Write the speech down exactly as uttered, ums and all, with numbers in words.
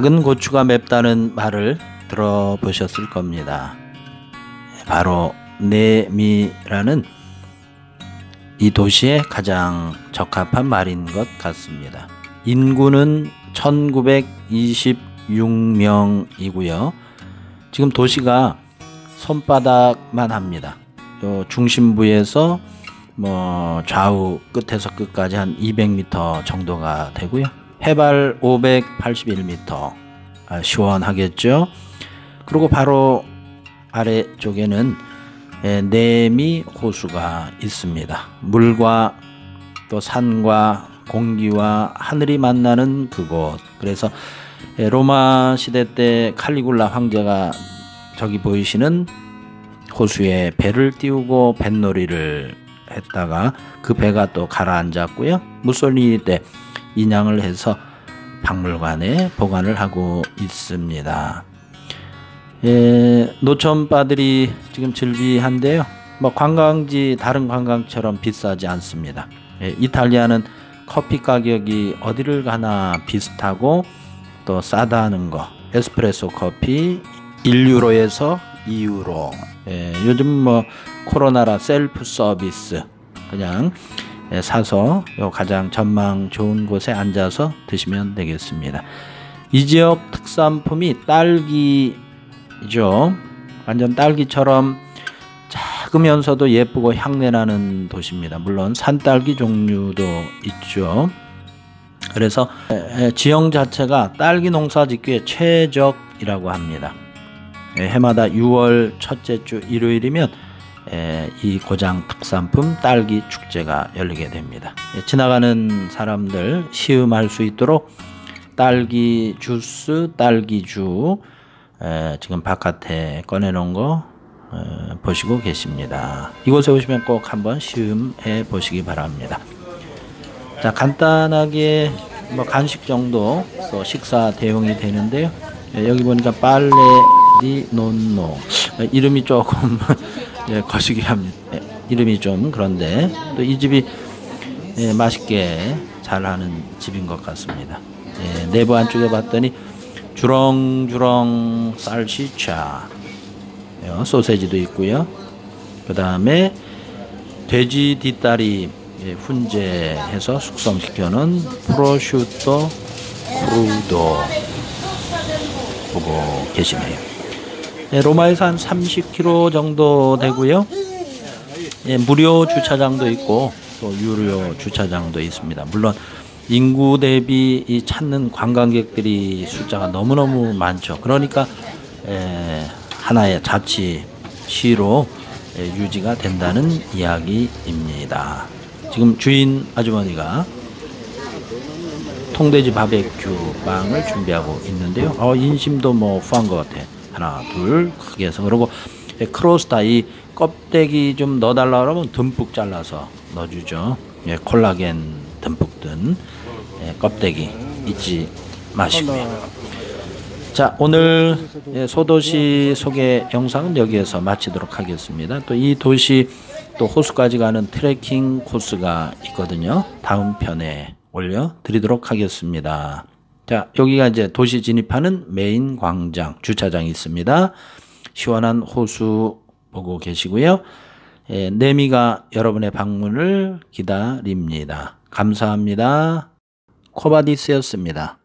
작은 고추가 맵다는 말을 들어보셨을 겁니다. 바로 내미라는 이 도시에 가장 적합한 말인 것 같습니다. 인구는 천구백이십육 명이고요. 지금 도시가 손바닥만 합니다. 요 중심부에서 뭐 좌우 끝에서 끝까지 한 이백 미터 정도가 되고요. 해발 오백팔십일 미터, 아, 시원하겠죠. 그리고 바로 아래쪽에는 내미 호수가 있습니다. 물과 또 산과 공기와 하늘이 만나는 그곳. 그래서 로마 시대 때 칼리굴라 황제가 저기 보이시는 호수에 배를 띄우고 뱃놀이를 했다가 그 배가 또 가라앉았고요. 무솔리니 때 인양을 해서 박물관에 보관을 하고 있습니다. 예, 노천바들이 지금 즐비한데요. 뭐 관광지 다른 관광처럼 비싸지 않습니다. 예, 이탈리아는 커피 가격이 어디를 가나 비슷하고 또 싸다는 거. 에스프레소 커피 일 유로에서 이 유로. 예, 요즘 뭐 코로나라 셀프 서비스 그냥 예, 사서 요 가장 전망 좋은 곳에 앉아서 드시면 되겠습니다. 이 지역 특산품이 딸기죠. 완전 딸기처럼 작으면서도 예쁘고 향내나는 도시입니다. 물론 산딸기 종류도 있죠. 그래서 지형 자체가 딸기 농사 짓기에 최적이라고 합니다. 해마다 유월 첫째 주 일요일이면 이 고장 특산품 딸기 축제가 열리게 됩니다. 지나가는 사람들 시음할 수 있도록 딸기 주스, 딸기주 지금 바깥에 꺼내놓은 거 보시고 계십니다. 이곳에 오시면 꼭 한번 시음해 보시기 바랍니다. 자, 간단하게 뭐 간식 정도 또 식사 대용이 되는데요. 여기 보니까 빨레 디 논노, 이름이 조금 예, 거시기 합니다. 예, 이름이 좀 그런데 또 이 집이 예, 맛있게 잘하는 집인 것 같습니다. 예, 내부 안쪽에 봤더니 주렁주렁 살시차, 예, 소세지도 있고요. 그 다음에 돼지 뒷다리 예, 훈제해서 숙성시켜놓은 프로슈토 크루도 보고 계시네요. 예, 로마에서 한 삼십 킬로미터 정도 되고요. 예, 무료 주차장도 있고 또 유료 주차장도 있습니다. 물론 인구 대비 이 찾는 관광객들이 숫자가 너무너무 많죠. 그러니까 예, 하나의 자치시로 예, 유지가 된다는 이야기입니다. 지금 주인 아주머니가 통돼지 바베큐 빵을 준비하고 있는데요. 어, 인심도 뭐 후한 것 같아. 하나, 둘, 크게 해서. 그리고 크로스타 이 껍데기 좀 넣어달라 그러면 듬뿍 잘라서 넣어주죠. 예, 콜라겐 듬뿍 든 예, 껍데기 잊지 마시고요. 자, 오늘 예, 소도시 소개 영상은 여기에서 마치도록 하겠습니다. 또 이 도시 또 호수까지 가는 트레킹 코스가 있거든요. 다음 편에 올려드리도록 하겠습니다. 자, 여기가 이제 도시 진입하는 메인 광장, 주차장이 있습니다. 시원한 호수 보고 계시고요. 예, 내미가 여러분의 방문을 기다립니다. 감사합니다. 코바디스였습니다.